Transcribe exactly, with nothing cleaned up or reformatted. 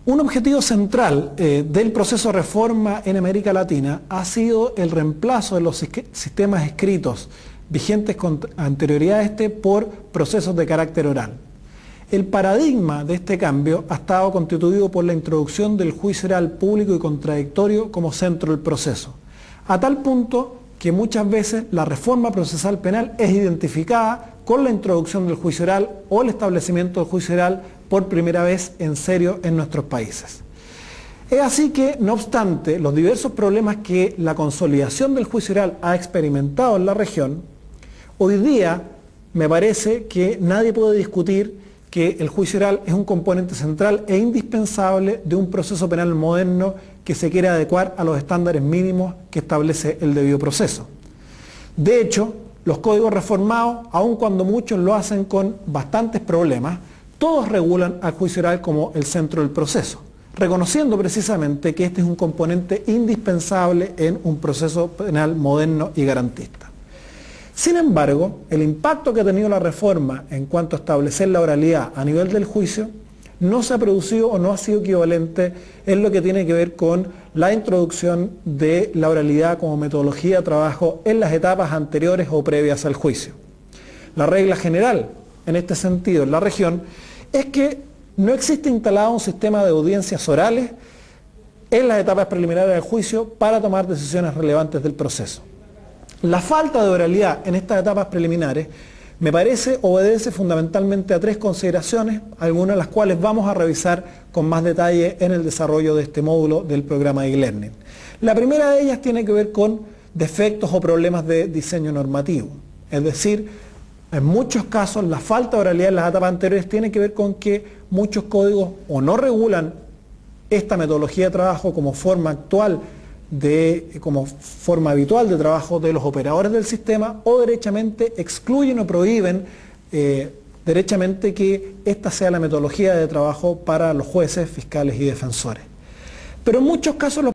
Un objetivo central eh, del proceso de reforma en América Latina ha sido el reemplazo de los sistemas escritos vigentes con anterioridad a este por procesos de carácter oral. El paradigma de este cambio ha estado constituido por la introducción del juicio oral público y contradictorio como centro del proceso, a tal punto que muchas veces la reforma procesal penal es identificada con la introducción del juicio oral o el establecimiento del juicio oral por primera vez en serio en nuestros países. Es así que, no obstante, los diversos problemas que la consolidación del juicio oral ha experimentado en la región, hoy día me parece que nadie puede discutir que el juicio oral es un componente central e indispensable de un proceso penal moderno que se quiere adecuar a los estándares mínimos que establece el debido proceso. De hecho, los códigos reformados, aun cuando muchos lo hacen con bastantes problemas, todos regulan al juicio oral como el centro del proceso, reconociendo precisamente que este es un componente indispensable en un proceso penal moderno y garantista. Sin embargo, el impacto que ha tenido la reforma en cuanto a establecer la oralidad a nivel del juicio no se ha producido o no ha sido equivalente en lo que tiene que ver con la introducción de la oralidad como metodología de trabajo en las etapas anteriores o previas al juicio. La regla general en este sentido en la región es que no existe instalado un sistema de audiencias orales en las etapas preliminares del juicio para tomar decisiones relevantes del proceso. La falta de oralidad en estas etapas preliminares me parece obedece fundamentalmente a tres consideraciones, algunas de las cuales vamos a revisar con más detalle en el desarrollo de este módulo del programa de e-learning. La primera de ellas tiene que ver con defectos o problemas de diseño normativo, es decir, en muchos casos la falta de oralidad en las etapas anteriores tiene que ver con que muchos códigos o no regulan esta metodología de trabajo como forma actual de, como forma habitual de trabajo de los operadores del sistema, o derechamente excluyen o prohíben eh, derechamente que esta sea la metodología de trabajo para los jueces, fiscales y defensores. Pero en muchos casos los